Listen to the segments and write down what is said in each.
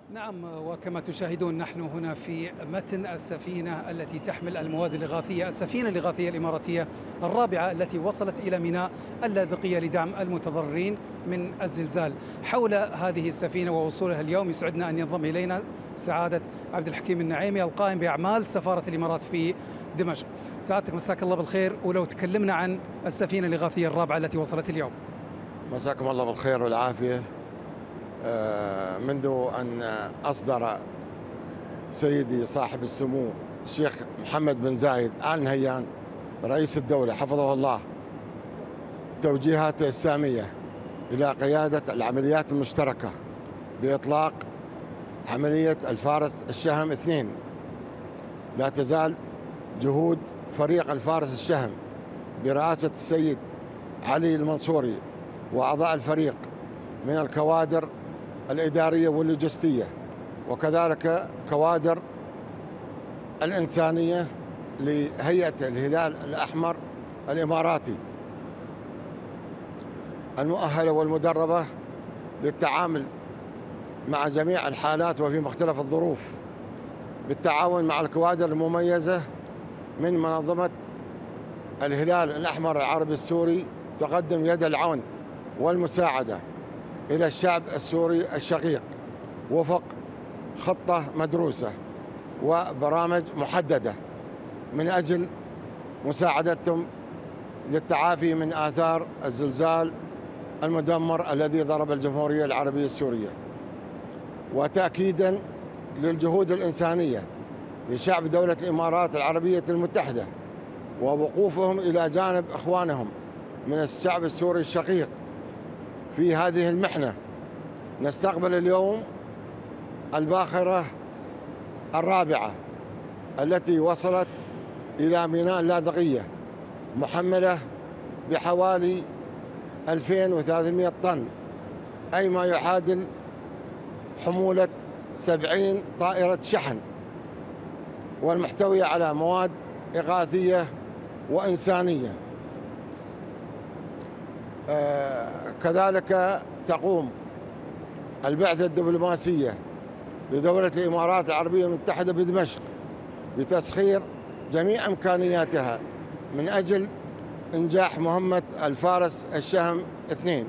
نعم، وكما تشاهدون نحن هنا في متن السفينة التي تحمل المواد الإغاثية، السفينة الإغاثية الإماراتية الرابعة التي وصلت إلى ميناء اللاذقية لدعم المتضررين من الزلزال. حول هذه السفينة ووصولها اليوم يسعدنا أن ينضم إلينا سعادة عبد الحكيم النعيمي القائم بأعمال سفارة الإمارات في دمشق. سعادتك مساك الله بالخير، ولو تكلمنا عن السفينة الإغاثية الرابعة التي وصلت اليوم. مساكم الله بالخير والعافية. منذ أن أصدر سيدي صاحب السمو الشيخ محمد بن زايد آل نهيان رئيس الدولة حفظه الله توجيهاته السامية إلى قيادة العمليات المشتركة بإطلاق عملية الفارس الشهم 2، لا تزال جهود فريق الفارس الشهم برئاسة السيد علي المنصوري وأعضاء الفريق من الكوادر الإدارية واللوجستية وكذلك كوادر الإنسانية لهيئة الهلال الأحمر الإماراتي المؤهلة والمدربة للتعامل مع جميع الحالات وفي مختلف الظروف، بالتعاون مع الكوادر المميزة من منظمة الهلال الأحمر العربي السوري تقدم يد العون والمساعدة إلى الشعب السوري الشقيق وفق خطة مدروسة وبرامج محددة من أجل مساعدتهم للتعافي من آثار الزلزال المدمر الذي ضرب الجمهورية العربية السورية، وتأكيدا للجهود الإنسانية لشعب دولة الإمارات العربية المتحدة ووقوفهم إلى جانب إخوانهم من الشعب السوري الشقيق في هذه المحنة. نستقبل اليوم الباخرة الرابعة التي وصلت إلى ميناء اللاذقية محملة بحوالي 2300 طن، أي ما يعادل حمولة 70 طائرة شحن، والمحتوية على مواد إغاثية وإنسانية. كذلك تقوم البعثة الدبلوماسية لدولة الإمارات العربية المتحدة بدمشق بتسخير جميع إمكانياتها من أجل إنجاح مهمة الفارس الشهم 2.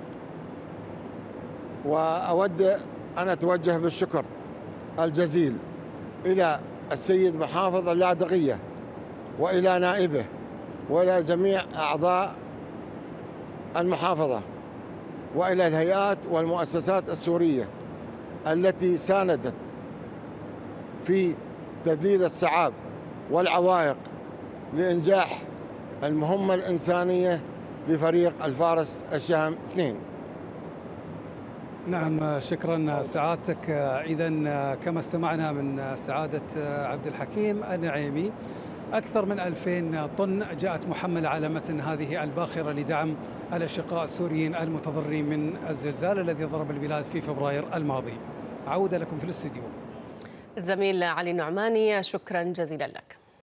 وأود أن أتوجه بالشكر الجزيل إلى السيد محافظ اللاذقية وإلى نائبه وإلى جميع أعضاء المحافظة وإلى الهيئات والمؤسسات السورية التي ساندت في تذليل الصعاب والعوائق لإنجاح المهمة الإنسانية لفريق الفارس الشهم 2. نعم، شكرا سعادتك. إذن كما استمعنا من سعادة عبد الحكيم النعيمي، أكثر من 2000 طن جاءت محملة على متن هذه الباخرة لدعم الأشقاء السوريين المتضررين من الزلزال الذي ضرب البلاد في فبراير الماضي. عودة لكم في الاستديو. الزميل علي النعماني، شكرا جزيلا لك.